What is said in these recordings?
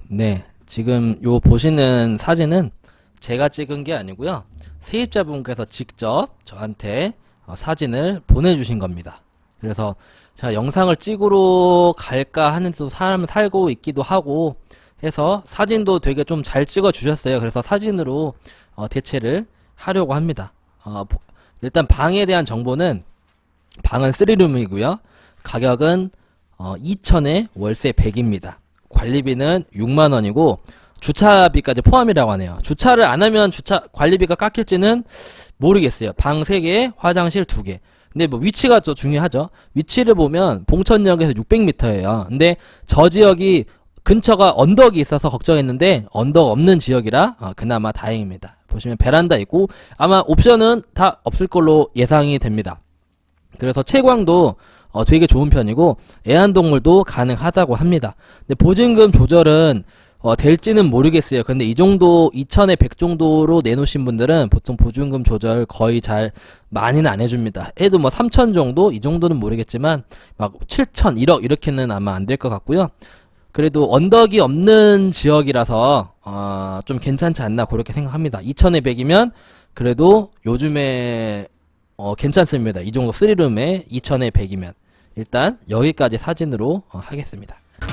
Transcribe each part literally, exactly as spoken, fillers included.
네, 지금 요 보시는 사진은 제가 찍은 게 아니고요. 세입자분께서 직접 저한테 어, 사진을 보내주신 겁니다. 그래서 제가 영상을 찍으러 갈까 하는데도 사람 살고 있기도 하고 해서 사진도 되게 좀 잘 찍어 주셨어요. 그래서 사진으로 어, 대체를 하려고 합니다. 어, 일단 방에 대한 정보는 방은 쓰리룸이고요. 가격은 어, 이천에 월세 백입니다. 관리비는 육만 원이고 주차비까지 포함이라고 하네요. 주차를 안 하면 주차 관리비가 깎일지는 모르겠어요. 방 세 개, 화장실 두 개. 근데 뭐 위치가 또 중요하죠. 위치를 보면 봉천역에서 육백 미터예요. 근데 저 지역이 근처가 언덕이 있어서 걱정했는데 언덕 없는 지역이라 어, 그나마 다행입니다. 보시면 베란다 있고 아마 옵션은 다 없을 걸로 예상이 됩니다. 그래서 채광도 어, 되게 좋은 편이고 애완동물도 가능하다고 합니다. 근데 보증금 조절은 어, 될지는 모르겠어요. 근데 이 정도 이천에 백 정도로 내놓으신 분들은 보통 보증금 조절 거의 잘 많이는 안 해줍니다. 해도 뭐 삼천 정도 이 정도는 모르겠지만 막 칠천, 일억 이렇게는 아마 안 될 것 같고요. 그래도 언덕이 없는 지역이라서 어, 좀 괜찮지 않나 그렇게 생각합니다. 이천에 백이면 그래도 요즘에 어, 괜찮습니다. 이 정도 쓰리룸에 이천에 백이면 일단 여기까지 사진으로 어, 하겠습니다.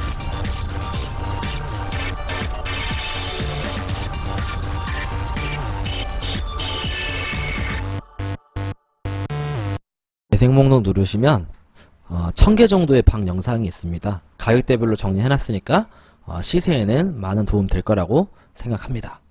재생 목록 누르시면 어, 천 개 정도의 방 영상이 있습니다. 가격대별로 정리해놨으니까 어, 시세에는 많은 도움 될 거라고 생각합니다.